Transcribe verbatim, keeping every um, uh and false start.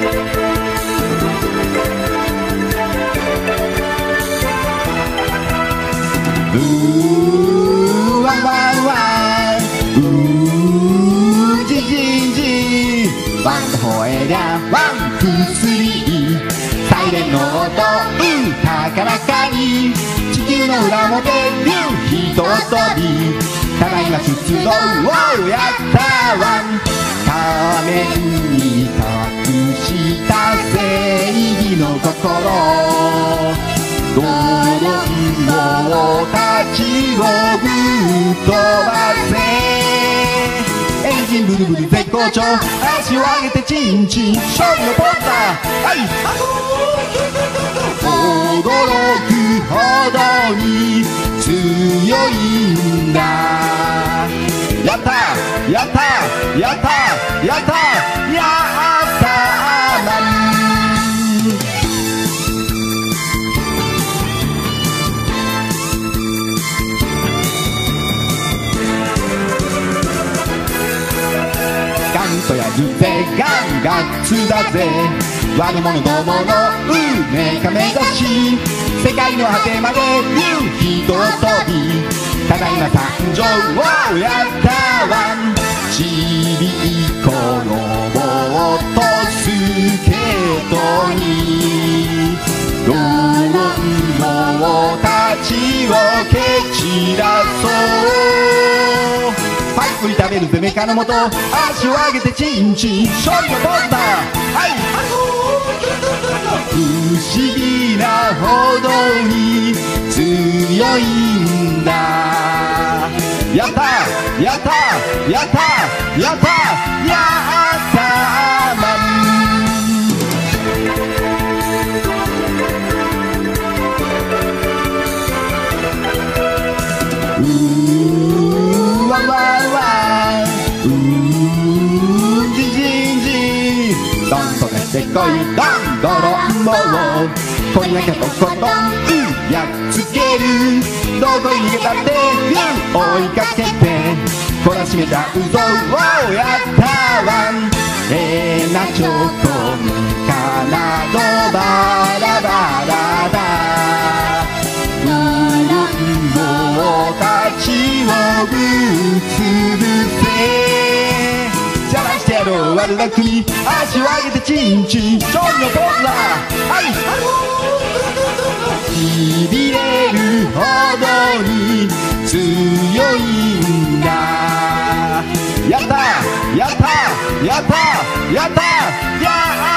うーわんわんわん、うーじじんじん、ワンと吠えりゃワンツースリー、サイレンの音、うー高らかに、地球の裏表ビューひととび、ただいま出動をやったワン、仮面に隠した正義の心、ドロンボたちをぶっ飛ばせ、エンジンブルブル絶好調、足を上げてチンチン、勝利のポーズだ、はい、驚くほどに強いんだ、やったやったやったやったやったーマン、ガンとやるぜガンガッツだぜ、悪者どもの運命か目指し、世界の果てまでひととび、ただいま誕生をやったワン、ちびっこロボットスケートに、ドロンボたちを蹴散らそう、パイプに食べるぜメカのもと、足を上げてチンチン、勝利のポーズだ、はい、不思議なほどに強いんだ、やったやったやったやったやったーマン、うーわわわ、うーじじんじん、どんと出てこいどんドロンボを、こいなきゃとことんやっつける、どこに逃げたって追いかけて、懲らしめちゃうぞをやったワン、ええなチョコムかなどバラバラだ、ウルンボたちをぶっつぶせ、じゃらしてやろう悪だくみ、足を上げてチンチン、勝利のポーズだ、はい、しびれるほどに強いんだ、やったやったやったやったやった